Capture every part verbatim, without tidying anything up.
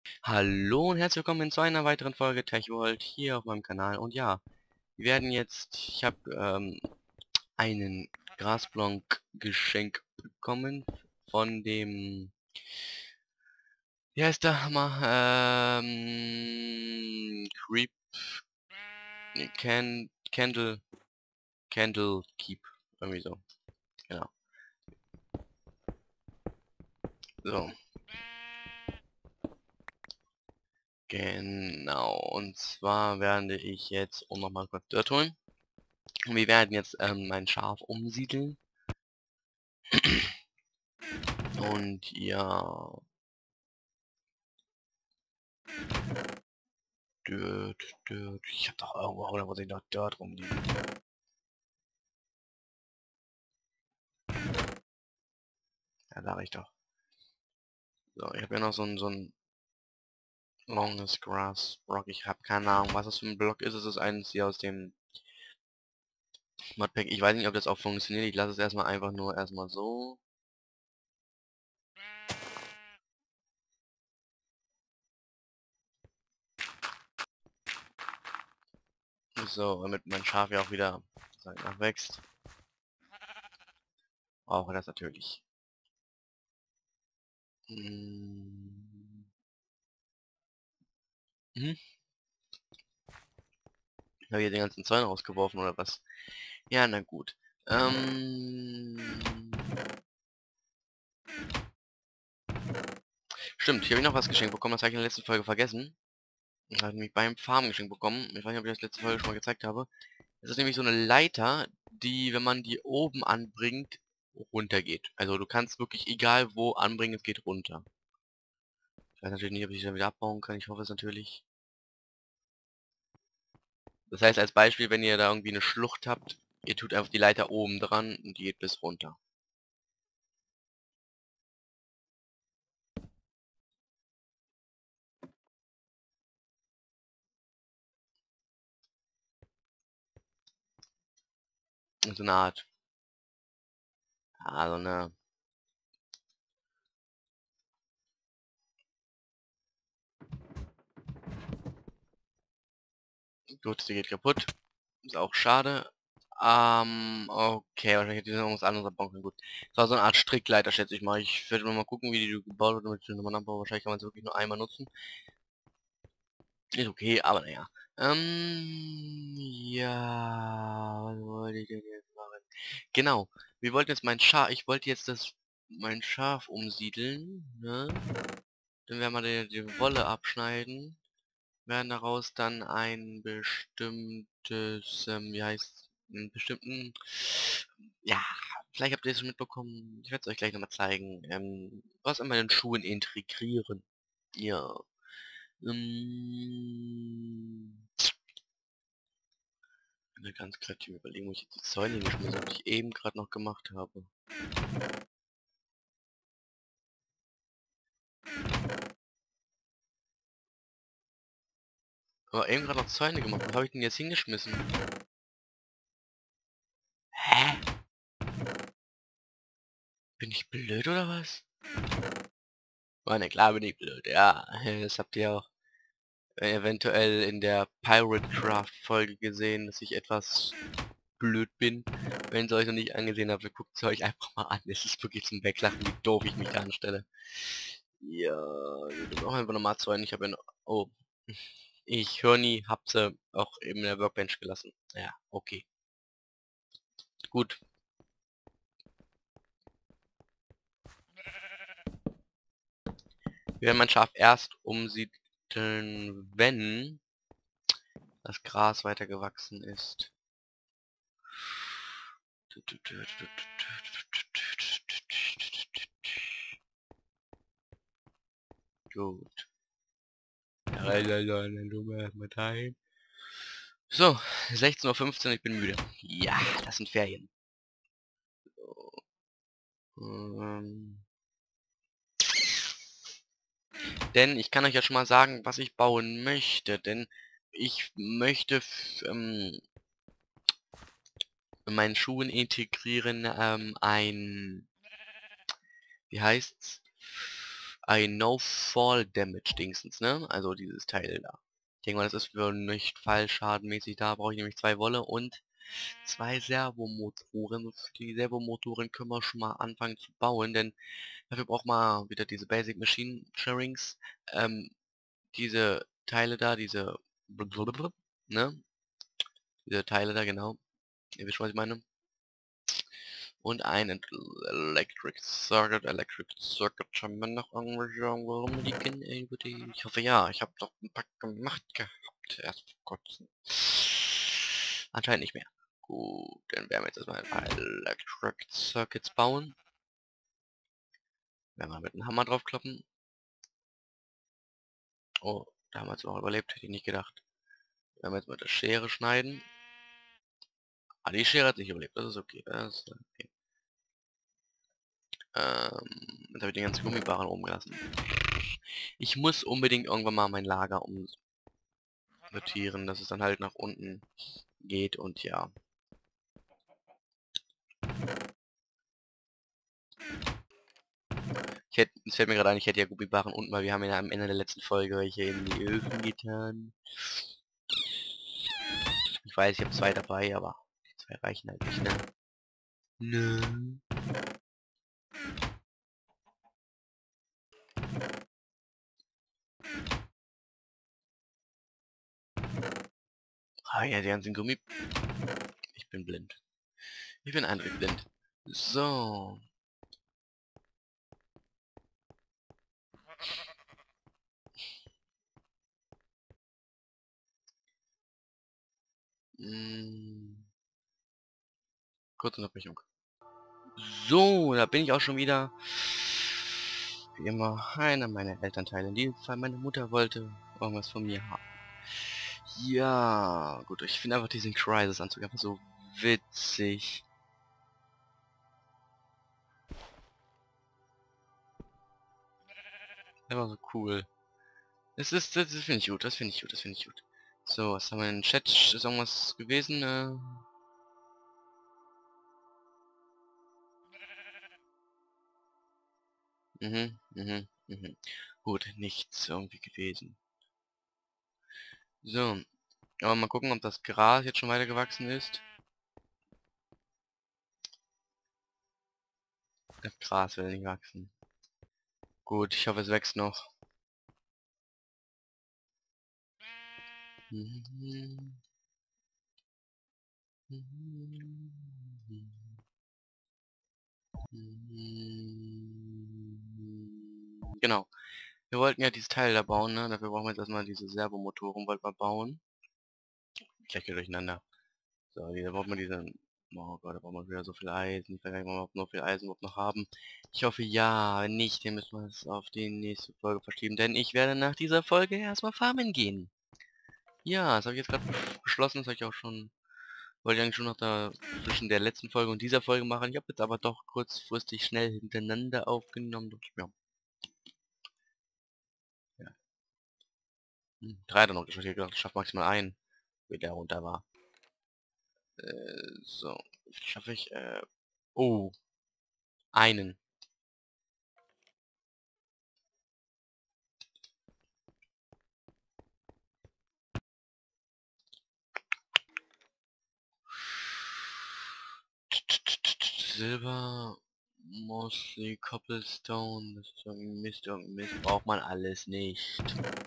Hallo und herzlich willkommen zu einer weiteren Folge TechWorld hier auf meinem Kanal. Und ja, wir werden jetzt, ich habe ähm, einen Grasblanc Geschenk bekommen von dem, wie heißt der Hammer? Ähm, Creep, nee, Can, Candle, Candle Keep, irgendwie so, genau. So, genau. Und zwar werde ich jetzt, um nochmal kurz Dirt holen, wir werden jetzt ähm, mein Schaf umsiedeln. Und ja, Dirt, Dirt. Ich hab doch irgendwo hundertprozentig noch Dirt rumliegen. Ja, sag ich doch. So, ich habe ja noch so ein, so ein Longes Grass Rock. Ich habe keine Ahnung, was das für ein Block ist. Es ist eines hier aus dem Modpack. Ich weiß nicht, ob das auch funktioniert. Ich lasse es erstmal einfach nur erstmal so. So, damit mein Schaf ja auch wieder sag ich mal, wächst. Brauche das natürlich. Hm. Mhm. Ich habe hier den ganzen Zeug rausgeworfen oder was? Ja, na gut. Ähm. Stimmt, hier habe ich noch was geschenkt bekommen. Das habe ich in der letzten Folge vergessen. Ich habe nämlich beim Farmen geschenkt bekommen. Ich weiß nicht, ob ich das letzte Folge schon mal gezeigt habe. Es ist nämlich so eine Leiter, die, wenn man die oben anbringt, runtergeht. Also du kannst wirklich egal wo anbringen, es geht runter. Ich weiß natürlich nicht, ob ich die dann wieder abbauen kann. Ich hoffe es natürlich. Das heißt als Beispiel, wenn ihr da irgendwie eine Schlucht habt, ihr tut einfach die Leiter oben dran und die geht bis runter. Und so eine Art. Ja, so eine. Gut, die geht kaputt. Ist auch schade. Ähm, okay, wahrscheinlich hätte ich noch irgendwas anderes abbauen können. Gut. Das war so eine Art Strickleiter, schätze ich mal. Ich werde mal gucken, wie die gebaut wird, damit ich die nochmal anbaue. Wahrscheinlich kann man sie wirklich nur einmal nutzen. Ist okay, aber naja. Ähm, ja, was wollte ich denn jetzt machen? Genau, wir wollten jetzt mein Schaf, ich wollte jetzt das, mein Schaf umsiedeln, ne? Dann werden wir die, die Wolle abschneiden, werden daraus dann ein bestimmtes, ähm, wie heißt, einen bestimmten, ja, vielleicht habt ihr es schon mitbekommen, ich werde es euch gleich nochmal zeigen, ähm, was an meinen Schuhen integrieren. Ja. Ähm, eine ganz kreative Überlegung, wo ich jetzt die Zäune geschmissen habe, die ich eben gerade noch gemacht habe. Aber eben gerade noch Zäune gemacht, wo habe ich denn jetzt hingeschmissen? Hä? Bin ich blöd oder was? Oh, ne, klar bin ich blöd, ja. Das habt ihr auch äh, eventuell in der Pirate Craft Folge gesehen, dass ich etwas blöd bin. Wenn ihr euch noch nicht angesehen habt, guckt es euch einfach mal an. Es ist wirklich zum Weglachen, wie doof ich mich da anstelle. Ja, wir nehmen auch einfach nochmal Zäune. Ich habe ja noch... Oh. Ich höre nie, hab sie auch eben in der Workbench gelassen. Ja, okay. Gut. Wir werden mein Schaf erst umsiedeln, wenn das Gras weiter gewachsen ist. Gut. So, sechzehn Uhr fünfzehn, ich bin müde. Ja, das sind Ferien. Ähm, denn ich kann euch ja schon mal sagen, was ich bauen möchte. Denn ich möchte ähm, in meinen Schuhen integrieren ähm, ein, wie heißt's? ein No-Fall-Damage-Dingsens, ne? Also dieses Teil da. Ich denke mal, das ist für nicht fallschadenmäßig da. Brauche ich nämlich zwei Wolle und zwei Servomotoren. Und die Servomotoren können wir schon mal anfangen zu bauen, denn dafür braucht man wieder diese Basic Machine Sharings. Ähm, diese Teile da, diese ne? Diese Teile da, genau. Ihr wisst, was ich meine. Und ein Electric Circuit. Electric Circuit haben wir noch irgendwo rumliegen. Ich hoffe ja, ich habe doch ein paar gemacht gehabt. Erst vor kurzem. Anscheinend nicht mehr. Gut, dann werden wir jetzt erstmal ein paar Electric Circuits bauen. Werden wir mit einem Hammer draufkloppen. Oh, damals noch überlebt, hätte ich nicht gedacht. Werden wir jetzt mit der Schere schneiden. Ah, die Schere hat nicht überlebt, das ist okay. Das ist okay. Ähm, jetzt habe ich den ganzen Gummibarren oben gelassen. Ich muss unbedingt irgendwann mal mein Lager umsortieren, dass es dann halt nach unten geht und ja. Ich hätte, es fällt mir gerade ein, ich hätte ja Gummibarren unten, weil wir haben ja am Ende der letzten Folge welche in die Öfen getan. Ich weiß, ich habe zwei dabei, aber die zwei reichen halt nicht, ne? Nö. Ah ja, die ganzen Gummi... Ich bin blind. Ich bin eindeutig blind. So. Hm. Kurze Unterbrechung. So, da bin ich auch schon wieder. Wie immer, einer meiner Elternteile. In diesem Fall meine Mutter wollte irgendwas von mir haben. Ja, gut, ich finde einfach diesen Crisis-Anzug einfach so witzig. Einfach so cool. Das ist, das, das finde ich gut, das finde ich gut, das finde ich gut. So, was haben wir in den Chat? Ist irgendwas gewesen? Äh mhm, mhm, mhm. Gut, nichts irgendwie gewesen. So, aber mal gucken, ob das Gras jetzt schon weiter gewachsen ist. Das Gras will nicht wachsen. Gut, ich hoffe, es wächst noch. Genau. Wir wollten ja dieses Teil da bauen, ne? Dafür brauchen wir jetzt erstmal diese Servomotoren, wollten wir bauen. Gleich geht durcheinander. So, da braucht man diese... Oh Gott, da braucht man wieder so viel Eisen. Ich weiß gar nicht, ob wir noch viel Eisen überhaupt noch haben. Ich hoffe ja, wenn nicht, dann müssen wir es auf die nächste Folge verschieben. Denn ich werde nach dieser Folge erstmal farmen gehen. Ja, das habe ich jetzt gerade beschlossen. Das habe ich auch schon... Wollte ich eigentlich schon noch da zwischen der letzten Folge und dieser Folge machen. Ich habe jetzt aber doch kurzfristig schnell hintereinander aufgenommen. Ja. Ja. Hm, drei hat er noch geschafft. Ich hab gedacht, ich schaff maximal einen, wie der runter war. Äh, so. Schaffe ich, äh... Oh. Einen. Silber, mostly Cobblestone, das ist irgendein Mist, irgendein Mist, braucht man alles nicht.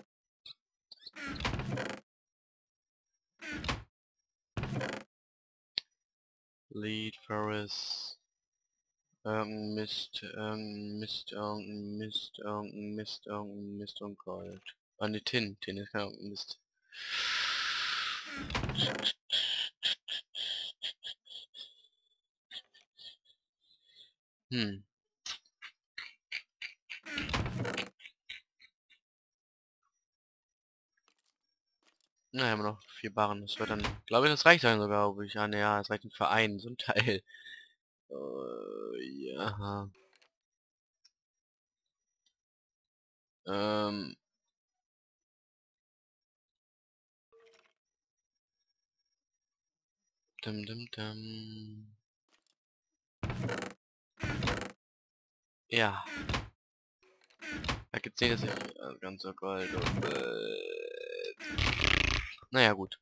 Lead, Ferris, irgendein Mist, irgendein Mist, irgendein Mist, irgendein Mist, irgendein Mist und Gold. Ah ne, Tin, Tin ist kein irgendein Mist. Hm. Na, haben wir noch vier Barren. Das wird dann, glaube ich, das reicht dann sogar, ob ich, ja, ne, ja, es reicht für einen, so ein Teil. Äh, ja. Ähm. Dum, dum, dum. Ja. Da gibt's nicht, dass ich äh, ganz so Gold und, äh, naja, gut.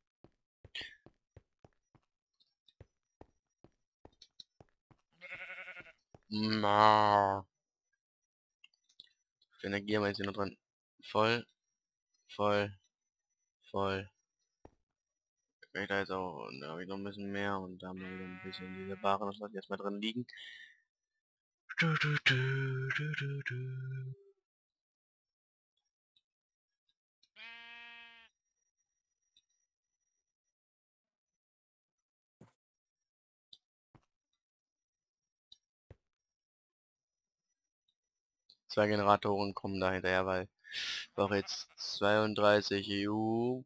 Na. Für Energie haben wir jetzt hier noch dran. Voll, voll, voll. Okay, da ist auch, und da habe ich noch ein bisschen mehr und da haben wir wieder ein bisschen diese Ware, das lasse ich erstmal drin liegen. Du, du, du, du, du, du. Zwei Generatoren kommen da hinterher, weil ich brauche jetzt zweiunddreißig E U.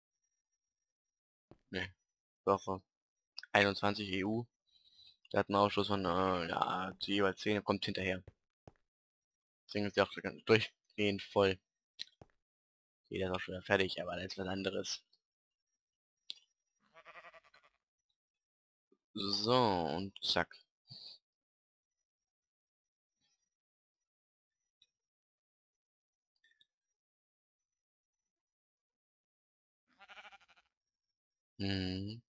Ne, ich brauche einundzwanzig E U. Der hat einen Ausschuss von äh, ja, jeweils zehn, kommt hinterher. Deswegen ist der auch ganz durchgehend voll. Jeder ist auch schon wieder fertig, aber das ist was anderes. So, und zack. Mhm.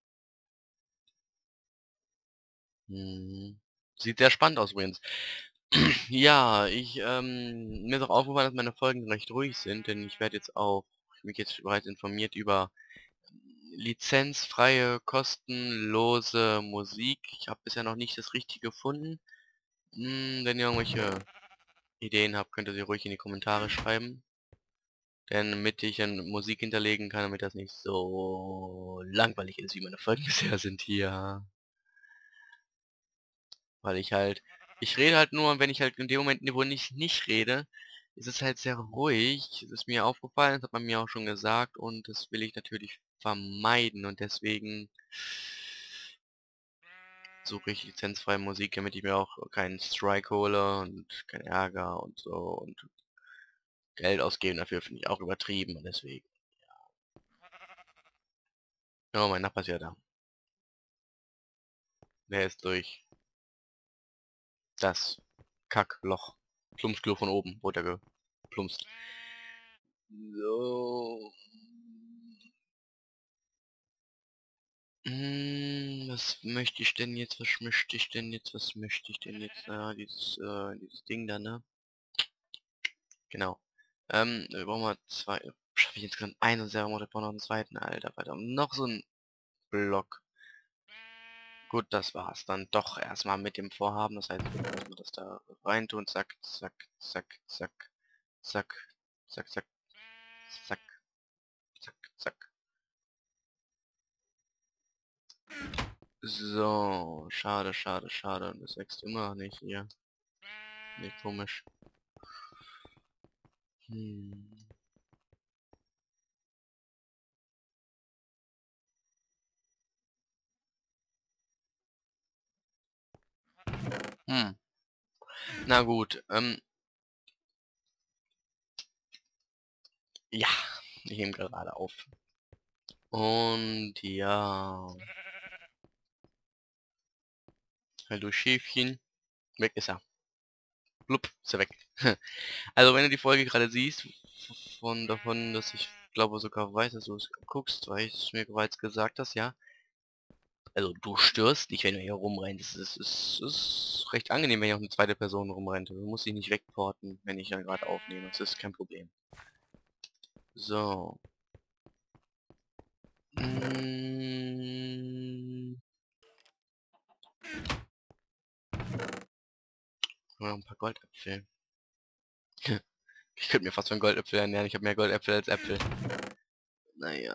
Mhm. Sieht sehr spannend aus übrigens. Ja, ich, ähm, mir ist auch aufgefallen, dass meine Folgen recht ruhig sind, denn ich werde jetzt auch, ich mich jetzt bereits informiert über lizenzfreie, kostenlose Musik. Ich habe bisher noch nicht das Richtige gefunden. Hm, wenn ihr irgendwelche Ideen habt, könnt ihr sie ruhig in die Kommentare schreiben. Denn damit ich dann Musik hinterlegen kann, damit das nicht so langweilig ist, wie meine Folgen bisher sind hier. Weil ich halt, ich rede halt nur, wenn ich halt in dem Moment, wo ich nicht rede, ist es halt sehr ruhig. Es ist mir aufgefallen, das hat man mir auch schon gesagt und das will ich natürlich vermeiden und deswegen suche ich lizenzfreie Musik, damit ich mir auch keinen Strike hole und keinen Ärger und so und Geld ausgeben dafür finde ich auch übertrieben und deswegen. Oh, mein Nachbar ist ja da. Der ist durch das Kackloch. Plumpsklo von oben, runtergeplumpst. So. Hm, was möchte ich denn jetzt? Was möchte ich denn jetzt? Was möchte ich denn jetzt? Ah, dieses, äh, dieses Ding da, ne? Genau. Ähm, wir brauchen mal zwei. Schaffe ich jetzt gerade einen Server oder brauche noch einen zweiten, Alter, weiter. Noch so ein Block. Gut, das war's. Dann doch erstmal mit dem Vorhaben. Das heißt, wir müssen das da rein tun. Zack, zack, zack, zack, zack, zack, zack, zack, zack, zack. So, schade, schade, schade. Das wächst immer noch nicht hier. Nicht komisch. Hm. Hm. Na gut, ähm, ja, ich nehme gerade auf. Und ja, hallo Schäfchen, weg ist er. Blub, ist er weg. Also wenn du die Folge gerade siehst, von davon, dass ich glaube sogar weiß, dass du es guckst, weil ich es mir bereits gesagt hast, ja. Also du störst nicht, wenn du hier rumrennst. Es ist, es ist recht angenehm, wenn hier auch eine zweite Person rumrennt. Du musst dich nicht wegporten, wenn ich dann gerade aufnehme. Das ist kein Problem. So. Mm, noch ein paar Goldäpfel. Ich könnte mir fast von Goldäpfel ernähren. Ich habe mehr Goldäpfel als Äpfel. Naja.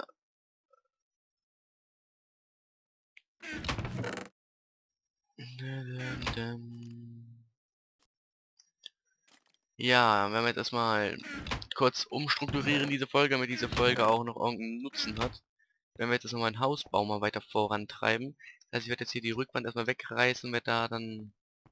Ja, wenn wir jetzt erstmal kurz umstrukturieren diese Folge, damit diese Folge auch noch irgendeinen Nutzen hat. Wenn wir jetzt erstmal meinen Hausbau mal weiter vorantreiben. Das heißt, ich werde jetzt hier die Rückwand erstmal wegreißen, werde da dann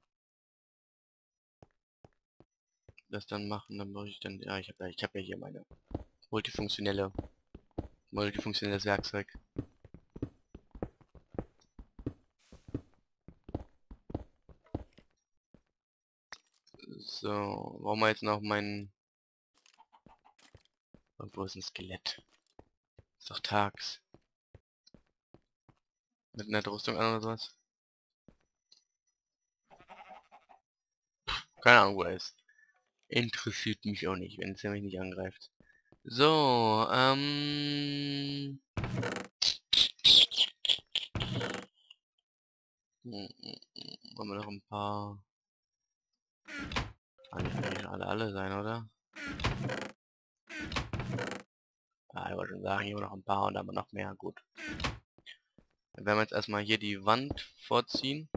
das dann machen. Dann mache ich dann, ja, ich habe ja, ich habe ja hier meine multifunktionelle, multifunktionelles Werkzeug. So, warum wir jetzt noch meinen... Und wo ist ein Skelett? Ist doch tags. Mit einer Rüstung an oder sowas? Keine Ahnung, wo er ist. Interessiert mich auch nicht, wenn es mich nicht angreift. So, ähm... Hm, hm, hm, haben wir noch ein paar... Kann ja eigentlich alle alle sein, oder? Ja, ich wollte schon sagen, hier haben wir noch ein paar und dann haben wir noch mehr. Gut. Dann werden wir jetzt erstmal hier die Wand vorziehen.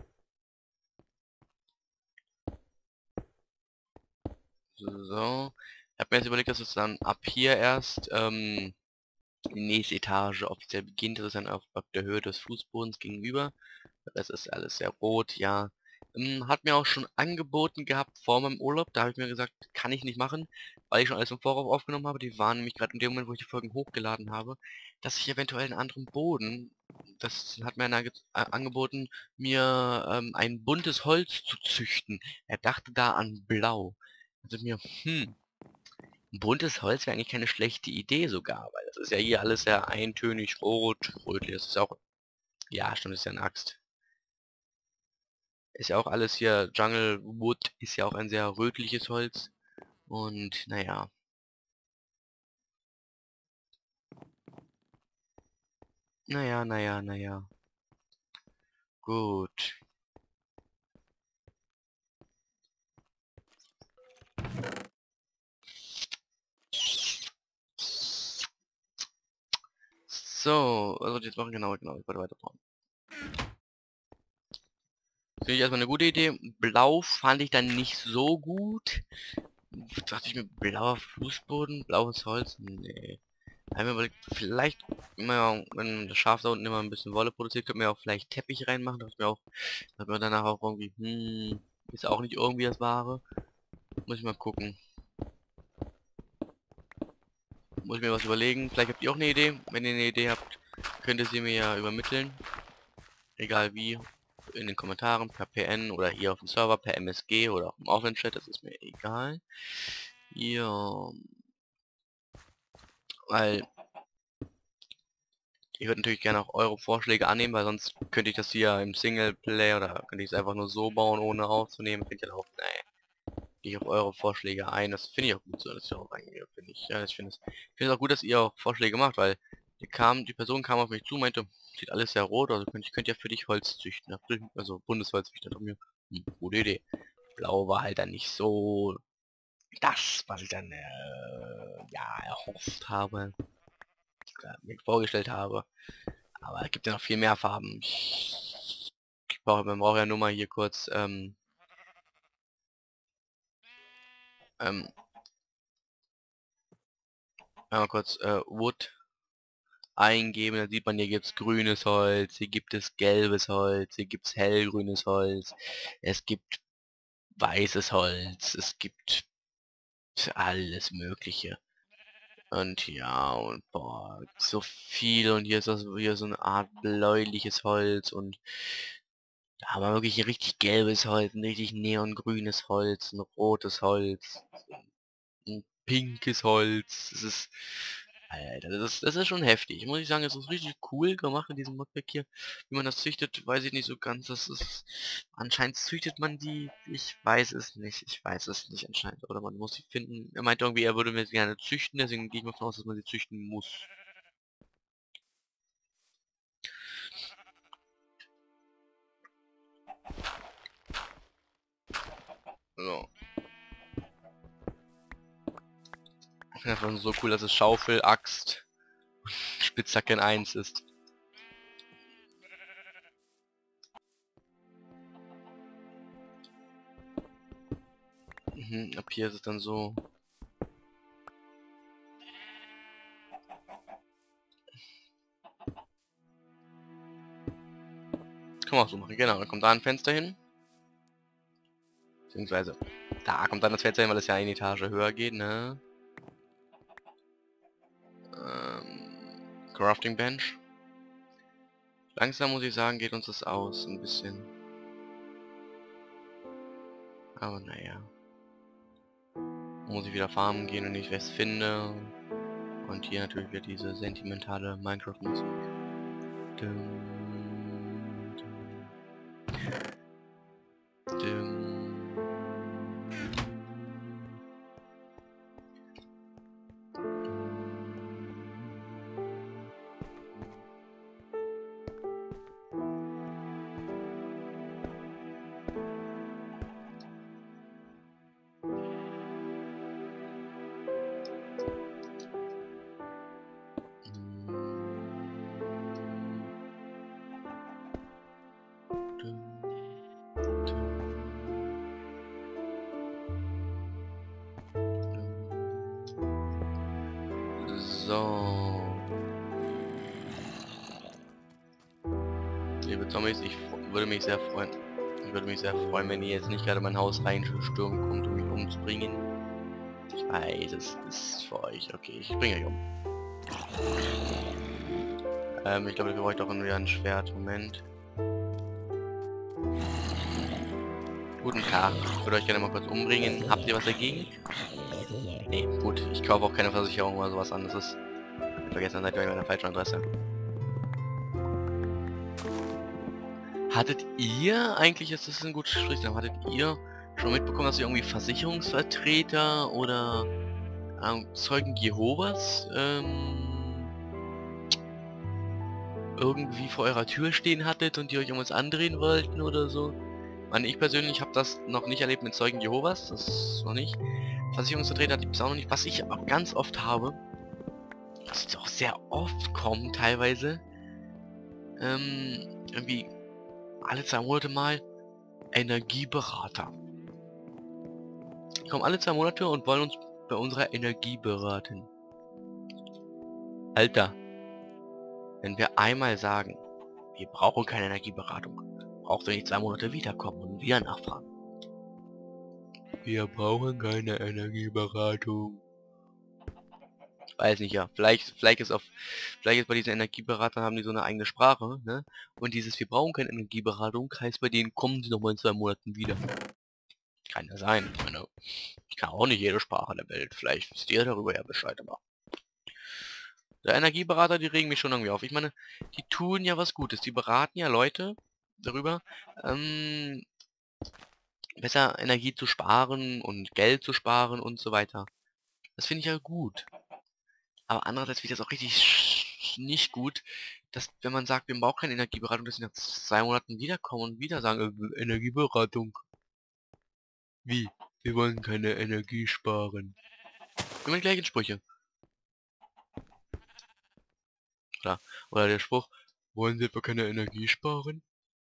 So. Ich habe mir jetzt überlegt, dass es dann ab hier erst ähm, die nächste Etage offiziell beginnt. Das ist dann auf, auf der Höhe des Fußbodens gegenüber. Das ist alles sehr rot, ja. Ähm, hat mir auch schon angeboten gehabt vor meinem Urlaub. Da habe ich mir gesagt, kann ich nicht machen, weil ich schon alles im Voraus aufgenommen habe. Die waren nämlich gerade in dem Moment, wo ich die Folgen hochgeladen habe, dass ich eventuell einen anderen Boden, das hat mir einer ge- äh, angeboten, mir ähm, ein buntes Holz zu züchten. Er dachte da an Blau. Also mir, hm, buntes Holz wäre eigentlich keine schlechte Idee sogar, weil das ist ja hier alles sehr eintönig rot, rötlich, das ist auch, ja, stimmt, das ist ja eine Axt. Ist ja auch alles hier, Jungle Wood ist ja auch ein sehr rötliches Holz. Und naja, naja, naja, naja. Gut. So, was soll ich jetzt machen? Genau, genau, ich wollte weiterbauen. Finde ich erstmal eine gute Idee. Blau fand ich dann nicht so gut. Dachte ich mir, blauer Fußboden, blaues Holz? Nee. Haben wir überlegt, vielleicht, immer, wenn das Schaf da unten immer ein bisschen Wolle produziert, könnten wir auch vielleicht Teppich reinmachen, dass wir auch, dass wir danach auch irgendwie, hm, ist auch nicht irgendwie das Wahre. Muss ich mal gucken. Muss ich mir was überlegen. Vielleicht habt ihr auch eine Idee. Wenn ihr eine Idee habt, könnt ihr sie mir ja übermitteln. Egal wie. In den Kommentaren, per P N oder hier auf dem Server, per M S G oder auch im Offline-Chat, das ist mir egal. Ja, weil ich würde natürlich gerne auch eure Vorschläge annehmen, weil sonst könnte ich das hier im Singleplay oder könnte ich es einfach nur so bauen, ohne aufzunehmen. Finde ich dann auch, nee, gehe ich auf eure Vorschläge ein. Das finde ich auch gut so, dass ich auch reingehe, finde ich. Ja, ich finde es ich finde es auch gut, dass ihr auch Vorschläge macht, weil die kam, die Person kam auf mich zu, meinte, sieht alles sehr rot, also könnt, ich könnte ja für dich Holz züchten. Also Bundesholz züchten von mir. Hm, gute Idee. Blau war halt dann nicht so das, was ich dann äh, ja erhofft habe, äh, mir vorgestellt habe. Aber es gibt ja noch viel mehr Farben. Ich, ich brauche, man braucht ja nur mal hier kurz ähm, ähm, einmal kurz äh, Wood eingeben, dann sieht man, hier gibt es grünes Holz, hier gibt es gelbes Holz, hier gibt es hellgrünes Holz, es gibt weißes Holz, es gibt alles Mögliche. Und ja, und boah, so viel und hier ist das hier so eine Art bläuliches Holz und da haben wir wirklich ein richtig gelbes Holz, ein richtig neongrünes Holz, ein rotes Holz, ein pinkes Holz. Das ist, Alter, das ist, das ist schon heftig. Muss ich sagen, es ist richtig cool gemacht in diesem Modpack hier. Wie man das züchtet, weiß ich nicht so ganz. Das ist, anscheinend züchtet man die. Ich weiß es nicht. Ich weiß es nicht anscheinend. Oder man muss sie finden. Er meint irgendwie, er würde mir sie gerne züchten. Deswegen gehe ich mal davon aus, dass man sie züchten muss. So. Einfach nur so cool, dass es Schaufel, Axt, Spitzhacke in eins ist. Mhm, ab hier ist es dann so. Kann man auch so machen, genau. Dann kommt da ein Fenster hin. Beziehungsweise, da kommt dann das Fenster hin, weil es ja eine Etage höher geht, ne? Ähm, Crafting Bench. Langsam muss ich sagen, geht uns das aus, ein bisschen. Aber naja. muss ich wieder farmen gehen, wenn ich was finde. Und hier natürlich wieder diese sentimentale Minecraft-Musik. Dum, dum, dum. So. Liebe Zombies, ich würde mich sehr freuen. Ich würde mich sehr freuen, wenn ihr jetzt nicht gerade mein Haus reinstürmen kommt, um mich umzubringen. Ich weiß, es ist für euch. Okay, ich bringe euch um. Ähm, ich glaube, wir bräuchten auch wieder ein Schwert. Moment. Guten Tag. Ich würde euch gerne mal kurz umbringen. Habt ihr was dagegen? Nee, gut. Ich kaufe auch keine Versicherung oder sowas an. Das ist... Vergessen, seid ihr bei meiner falschen Adresse. Hattet ihr, eigentlich ist das ein gutes Sprichwort, hattet ihr schon mitbekommen, dass ihr irgendwie Versicherungsvertreter oder ähm, Zeugen Jehovas ähm, irgendwie vor eurer Tür stehen hattet und die euch irgendwas andrehen wollten oder so? Ich meine, ich persönlich habe das noch nicht erlebt mit Zeugen Jehovas, das ist noch nicht. Versicherungsvertreter hatte ich bis auch noch nicht. Was ich aber ganz oft habe, was jetzt auch sehr oft kommt teilweise, ähm, irgendwie alle zwei Monate mal Energieberater. Die kommen alle zwei Monate und wollen uns bei unserer Energie beraten. Alter, wenn wir einmal sagen, wir brauchen keine Energieberatung, braucht ihr nicht zwei Monate wiederkommen und wieder nachfragen. Wir brauchen keine Energieberatung. Ich weiß nicht, ja. Vielleicht, vielleicht ist auf, vielleicht ist bei diesen Energieberatern haben die so eine eigene Sprache, ne? Und dieses wir brauchen keine Energieberatung heißt bei denen kommen sie noch mal in zwei Monaten wieder. Kann ja sein. Ich meine, ich kann auch nicht jede Sprache der Welt. Vielleicht wisst ihr darüber ja Bescheid, aber der Energieberater, die regen mich schon irgendwie auf. Ich meine, die tun ja was Gutes. Die beraten ja Leute darüber, ähm, besser Energie zu sparen und Geld zu sparen und so weiter. Das finde ich ja gut. Aber andererseits finde ich das auch richtig nicht gut, dass wenn man sagt, wir brauchen keine Energieberatung, dass sie nach zwei Monaten wiederkommen und wieder sagen, äh, Energieberatung. Wie? Wir wollen keine Energie sparen. Immer die gleichen Sprüche. Klar. Oder der Spruch, wollen Sie etwa keine Energie sparen?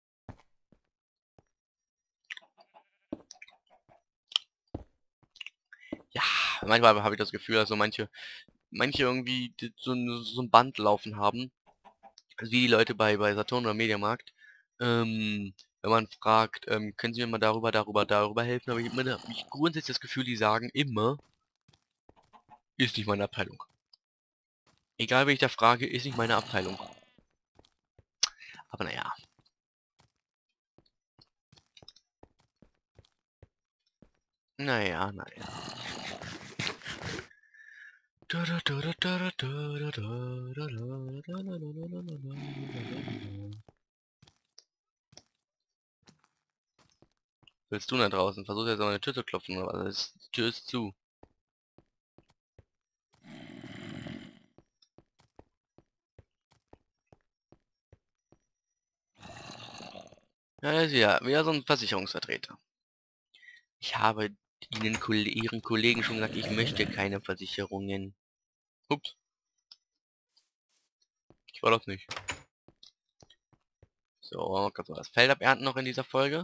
Ja, manchmal habe ich das Gefühl, also manche, manche irgendwie die so, ein- so ein Band laufen haben, also wie die Leute bei, bei Saturn oder Mediamarkt, ähm, wenn man fragt, ähm, können Sie mir mal darüber, darüber, darüber helfen, aber ich habe immer ich grundsätzlich das Gefühl, die sagen immer, ist nicht meine Abteilung. Egal wie ich da frage, ist nicht meine Abteilung. Aber naja. Naja, naja. Willst du da draußen? Versuch jetzt mal eine Tür zu klopfen, oder was? Die Tür ist zu. Ja, das ist ja wieder so ein Versicherungsvertreter. Ich habe Ihnen, Ihren Kollegen schon gesagt, ich möchte keine Versicherungen. Ups, ich war das nicht. So, kannst du das Feld abernten noch in dieser Folge?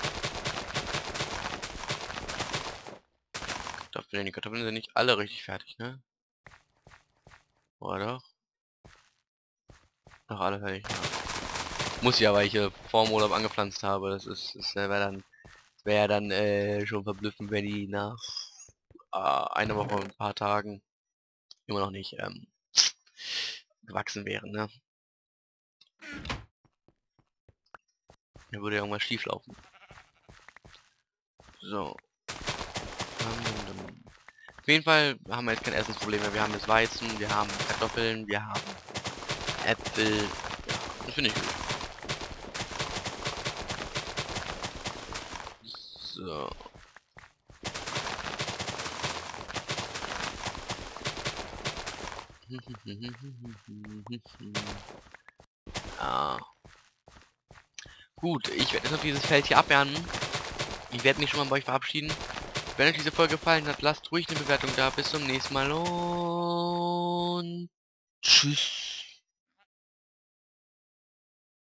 Kartoffeln, die Kartoffeln sind nicht alle richtig fertig, ne? Oder doch? Doch, alle fertig. Ja. Muss ja, weil ich äh, vor dem Urlaub angepflanzt habe. Das ist, ist äh, wäre dann, wäre dann äh, schon verblüffend, wenn die nach äh, einer Woche und ein paar Tagen immer noch nicht ähm, gewachsen wären, ne? Da würde ja irgendwas schief laufen. So. Auf jeden Fall haben wir jetzt kein Essensproblem mehr. Wir haben das Weizen, wir haben Kartoffeln, wir haben Äpfel. Ja, das finde ich gut. So. Ah. Gut, ich werde jetzt noch dieses Feld hier abernten. Ich werde mich schon mal bei euch verabschieden. Wenn euch diese Folge gefallen hat, lasst ruhig eine Bewertung da. Bis zum nächsten Mal und tschüss.